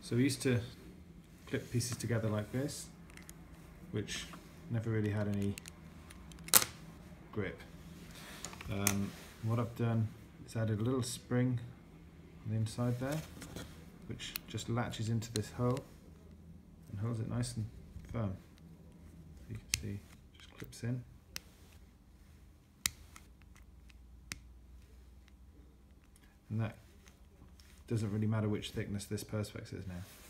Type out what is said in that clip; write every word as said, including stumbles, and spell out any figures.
So we used to clip pieces together like this, which never really had any grip. Um, what I've done is added a little spring on the inside there, which just latches into this hole and holds it nice and firm. You can see, just clips in. And that doesn't really matter which thickness this perspex is now.